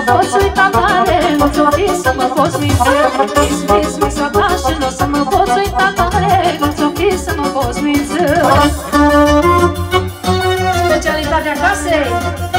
poți uita tare, nu ți-o fi să mă poți minți. Misa ta și nu o să mă poți uita tare, nu ți-o fi să mă poți minți. Specialitatea casei.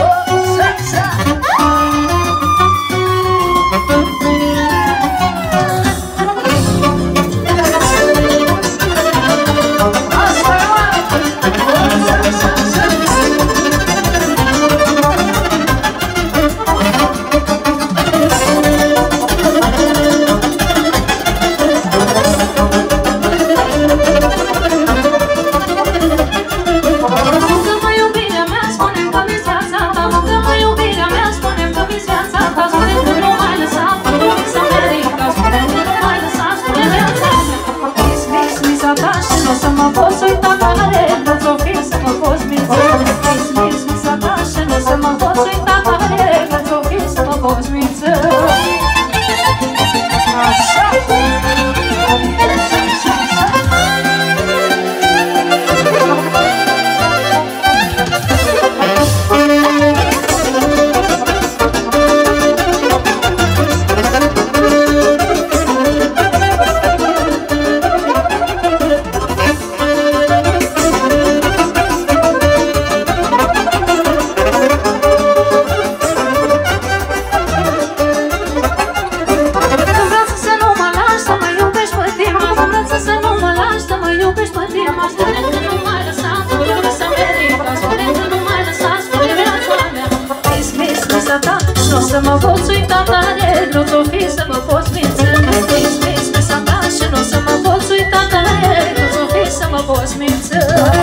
Să mă poți uita tare, nu ți-o fi să mă poți minți. Misa ta și nu o să mă poți uita tare, nu ți-o fi să mă poți minți.